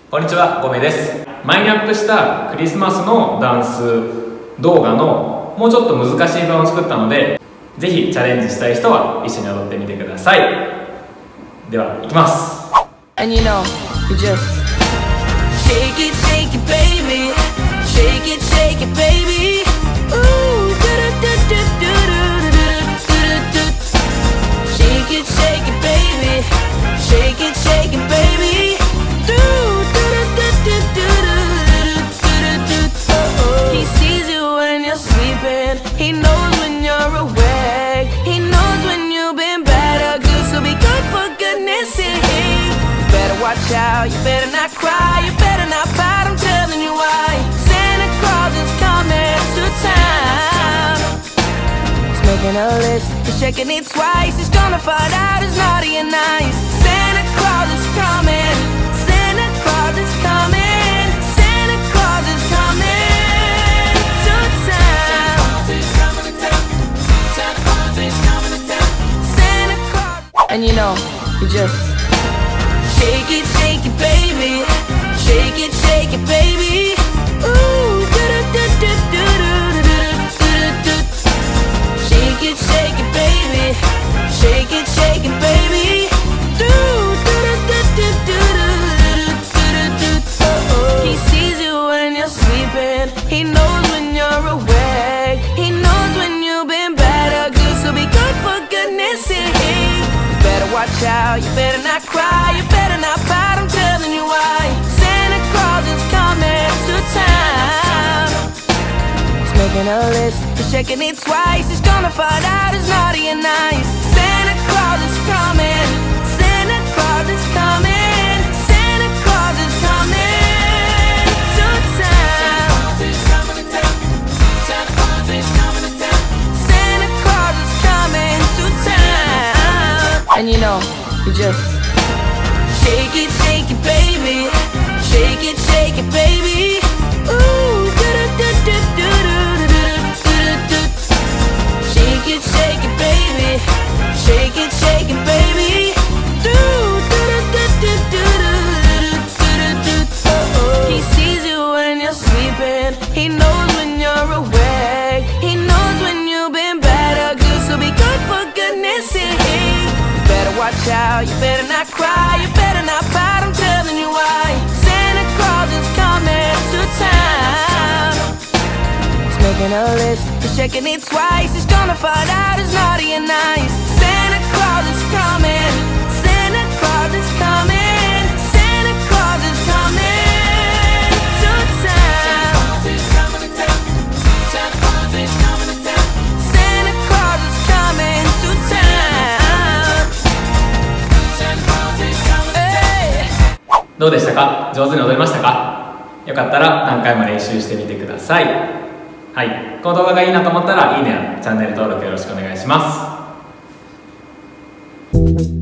こんにちは、ゴメです。前にアップしたクリスマスのダンス動画のもうちょっと難しい版を作ったので、ぜひチャレンジしたい人は一緒に踊ってみてください。では、いきます。 And you know, you just shake it, shake it, baby. Shake it, shake it, baby. Ooh, shake it, shake it, baby. Shake it, shake it, baby. He sees you when you're sleeping. He knows when you're awake. He knows when you've been bad or good. So be good for goodness sake. You better watch out. You better not cry. You better not fight. I'm telling you why. Santa Claus is coming to town. He's making a list. He's checking it twice. He's gonna find out it's naughty and nice. Santa Claus is coming. Santa Claus is coming. Santa Claus is coming to town. Santa Claus is coming to town. Santa Claus is coming to town. Santa Claus. And you know, you just shake it, baby. Shake it, baby. Ooh, shake it, baby. Shake it, baby. He sees you when you're sleeping. He knows when you're awake. He knows when you've been bad or good. So be good for goodness sake. You better watch out. You better not cry. You better not fight. I'm telling you why. Santa Claus is coming to town. He's making a list. He's checking it twice. He's gonna find out it's naughty and nice. Santa Claus is coming. Santa Claus is coming. Santa Claus is coming to town. Santa Claus is coming to town. Santa Claus is coming to town. Santa Claus is coming to town. And you know, you just shake it, baby. Shake it, baby. Ooh, shake it, baby. Shake it, baby. He sees you when you're sleeping. He knows when you're awake. He knows when you've been bad or good. So be good for goodness sake. You better watch out. You better not cry. You better not fight. I'm telling you why. Santa Claus is coming to town. He's making a list. He's checking it twice. He's gonna find out it's naughty and nice. Santa Claus is coming. Santa Claus is coming. Santa Claus is coming to town. Santa Claus is coming to town. Santa Claus is coming to town. Santa Claus is coming to town. Santa Claus is coming to town. どうでしたか？上手に踊れましたか？よかったら何回も練習してみてください。はい、この動画がいいなと思ったらいいねやチャンネル登録よろしくお願いします。